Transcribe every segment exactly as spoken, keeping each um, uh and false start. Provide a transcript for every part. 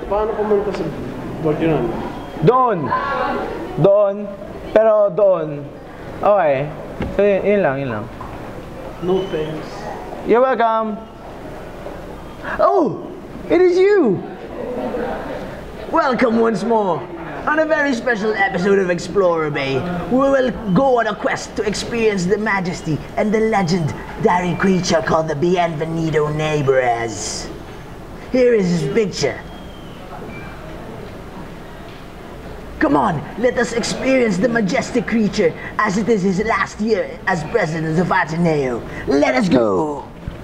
paano pumunta sa board yun? Doon! Doon. Pero doon. Okay. So yun, yun lang, yun lang. No thanks. You're welcome. Oh! It is you! Welcome once more. On a very special episode of Explorer Bay, we will go on a quest to experience the majesty and the legendary creature called the Bienvenido Nebres. Here is his picture. Come on, let us experience the majestic creature as it is his last year as president of Ateneo. Let us go!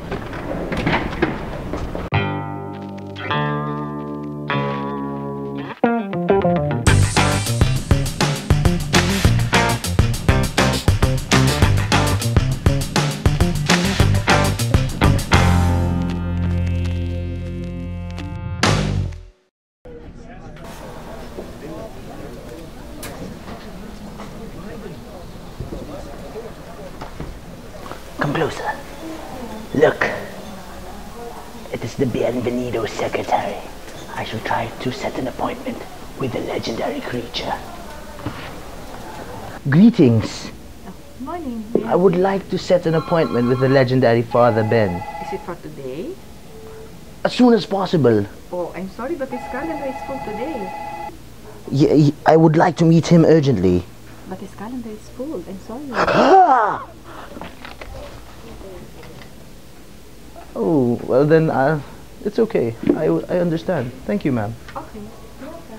Come closer. Look. It is the Bienvenido secretary. I shall try to set an appointment with the legendary creature. Greetings. Morning. I would like to set an appointment with the legendary Father Ben. Is it for today? As soon as possible. Oh, I'm sorry, but his calendar is full today. Yeah, I would like to meet him urgently. But his calendar is full. I'm sorry. Oh, well then, uh, it's okay. I, I understand. Thank you, ma'am. Okay. Welcome.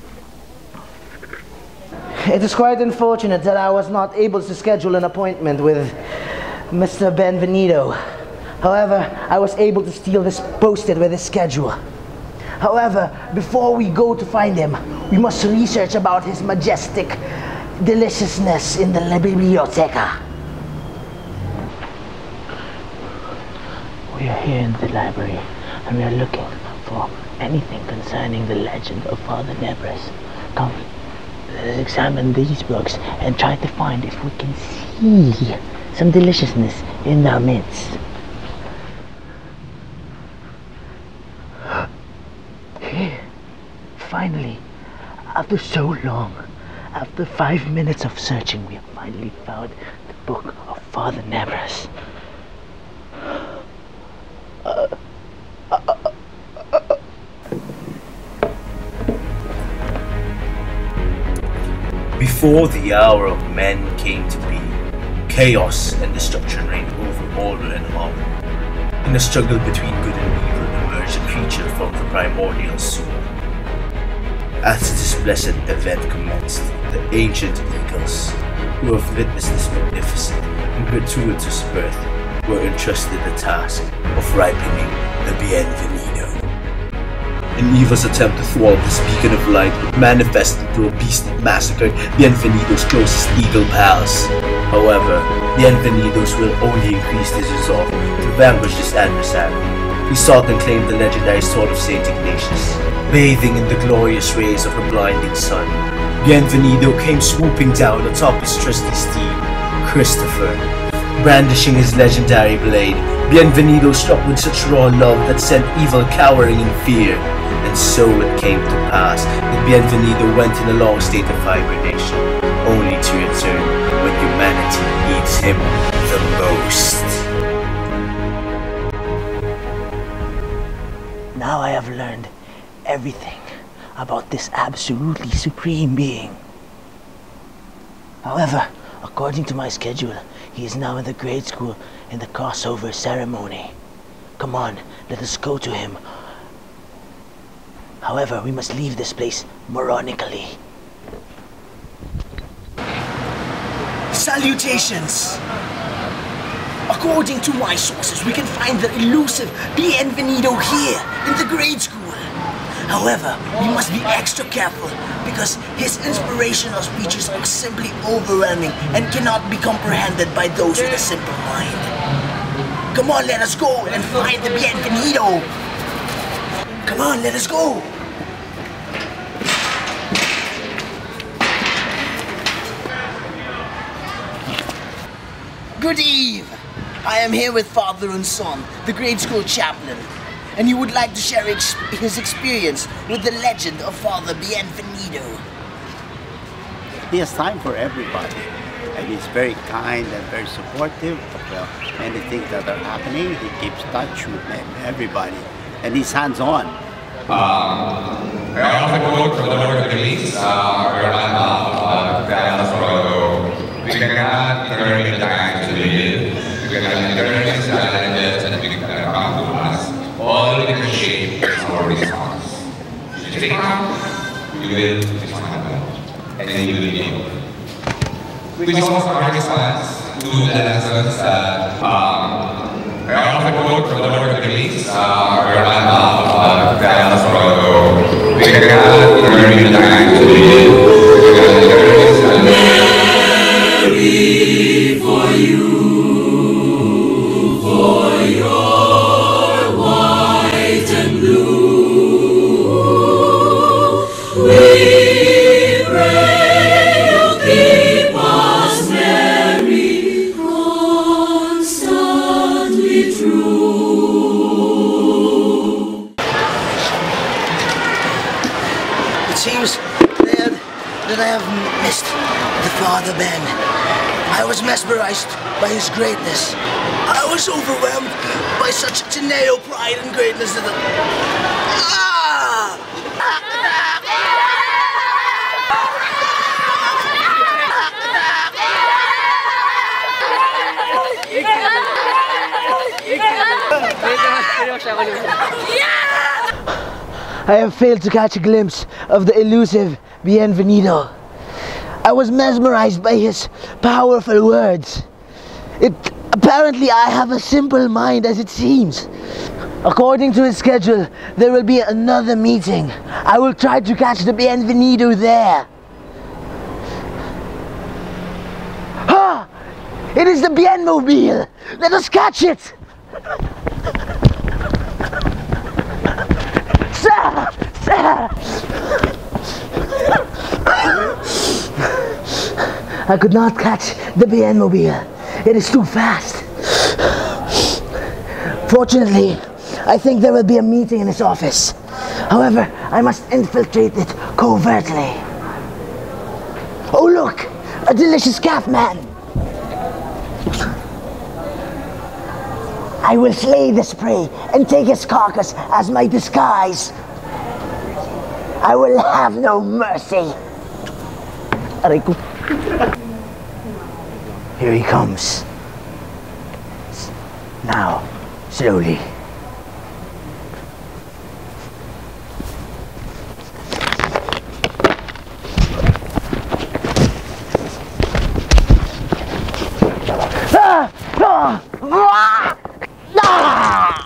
It is quite unfortunate that I was not able to schedule an appointment with Mister Bienvenido. However, I was able to steal this post-it with his schedule. However, before we go to find him, we must research about his majestic deliciousness in the biblioteca. We are here in the library, and we are looking for anything concerning the legend of Father Nebres. Come, let us examine these books and try to find if we can see some deliciousness in our midst. Here, finally, after so long, after five minutes of searching, we have finally found the book of Father Nebres. Uh, uh, uh, uh, uh. Before the hour of men came to be, chaos and destruction reigned over order and harmony. In a struggle between good and evil emerged a creature from the primordial sewer. As this blessed event commenced, the ancient eagles, who have witnessed this magnificent and gratuitous birth, were entrusted the task of ripening the Bienvenido. An evil's attempt to thwart this beacon of light would manifest into a beast that massacred Bienvenido's closest eagle pals. However, Bienvenido's will only increased his resolve to vanquish this adversary. He sought and claimed the legendary sword of Saint Ignatius. Bathing in the glorious rays of the blinding sun, Bienvenido came swooping down atop his trusty steed, Christopher. Brandishing his legendary blade, Bienvenido struck with such raw love that sent evil cowering in fear. And so it came to pass that Bienvenido went in a long state of hibernation, only to return when humanity needs him the most. Now I have learned everything about this absolutely supreme being. However, according to my schedule, he is now in the grade school in the crossover ceremony. Come on, let us go to him. However, we must leave this place moronically. Salutations! According to my sources, we can find the elusive Bienvenido here in the grade school. However, we must be extra careful because his inspirational speeches are simply overwhelming and cannot be comprehended by those with a simple mind. Come on, let us go and find the Bienvenido! Come on, let us go! Good eve! I am here with Father Unson, the grade school chaplain. and he would like to share ex his experience with the legend of Father Bienvenido. He has time for everybody, and he's very kind and very supportive of uh, many things that are happening. He keeps touch with everybody, and he's hands-on. Um, I also quote from the Lord of the Release, uh, where I'm uh, we cannot turn the time to live, we cannot turn the challenges and we cannot come to us. All we can shape is our response. If you take out, you will respond, and then you will be able. Which is also our response to the lessons that um, I also quote from the Lord of the Release, uh, where I'm uh, we cannot turn the time to live, we cannot turn the challenges. For you, for your white and blue, we pray you'll keep us very constantly true. It seems that, that I have missed the Father Ben. I was mesmerized by his greatness. I was overwhelmed by such Ateneo pride and greatness that... Ah! I have failed to catch a glimpse of the elusive Bienvenido. I was mesmerized by his powerful words. It apparently I have a simple mind as it seems. According to his schedule, there will be another meeting. I will try to catch the Bienvenido there. Ah! It is the Bienmobile! Let us catch it! Sir! Sir! I could not catch the Bienmobile. It is too fast. Fortunately, I think there will be a meeting in his office. However, I must infiltrate it covertly. Oh look! A delicious calf man! I will slay this prey and take his carcass as my disguise. I will have no mercy. Aray ko. Here he comes. Now, slowly. Ah! Ah! Ah! Ah!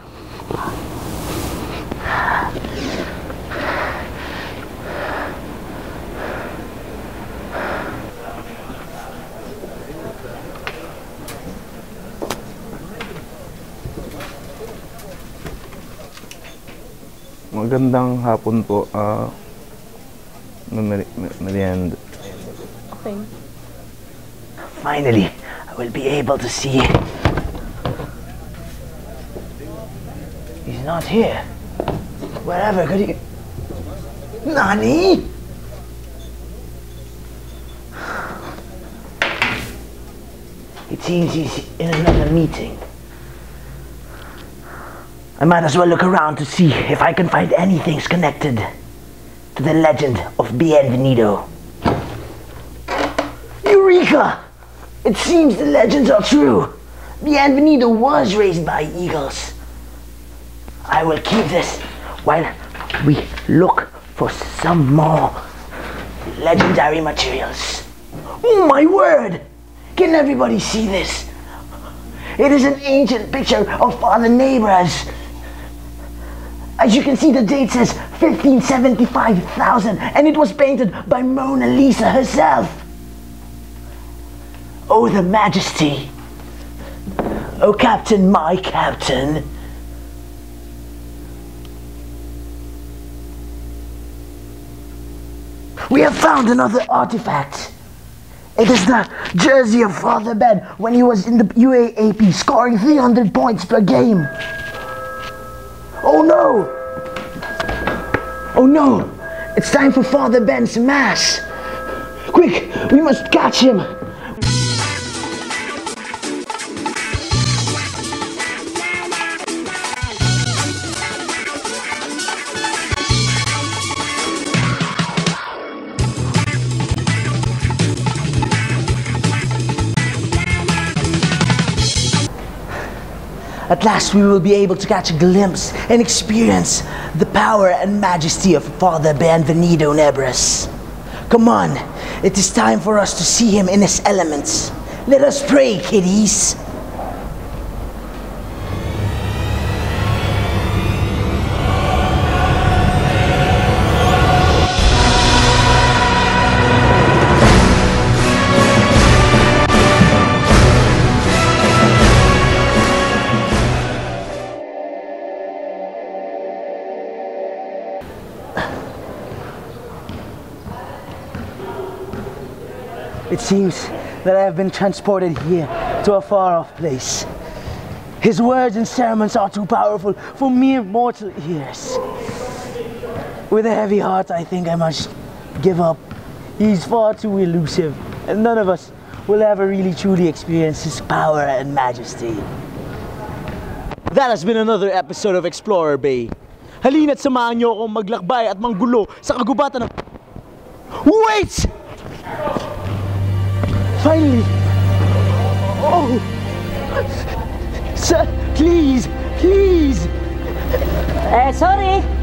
Magandang hapon po, ah, uh, merienda. Okay. Finally, I will be able to see. He's not here. Wherever could he? Nani? It seems he's in another meeting. I might as well look around to see if I can find anything connected to the legend of Bienvenido. Eureka! It seems the legends are true. Bienvenido was raised by eagles. I will keep this while we look for some more legendary materials. Oh my word! Can everybody see this? It is an ancient picture of Father Nebres. As you can see, the date says fifteen seventy-five thousand, and it was painted by Mona Lisa herself. Oh, the majesty. Oh, Captain, my Captain. We have found another artifact. It is the jersey of Father Ben when he was in the U A A P, scoring three hundred points per game. Oh no! Oh no! It's time for Father Ben's mass! Quick! We must catch him! At last we will be able to catch a glimpse and experience the power and majesty of Father Bienvenido Nebres. Come on, it is time for us to see him in his elements. Let us pray, kiddies. It seems that I have been transported here to a far-off place. His words and sermons are too powerful for mere mortal ears. With a heavy heart, I think I must give up. He's far too elusive, and none of us will ever really truly experience his power and majesty. That has been another episode of Explorer Bay. Halina't samahan niyo akong maglakbay at manggulo sa kagubatan ng... Wait! Finally! Oh! Sir, please! Please! Eh, sorry!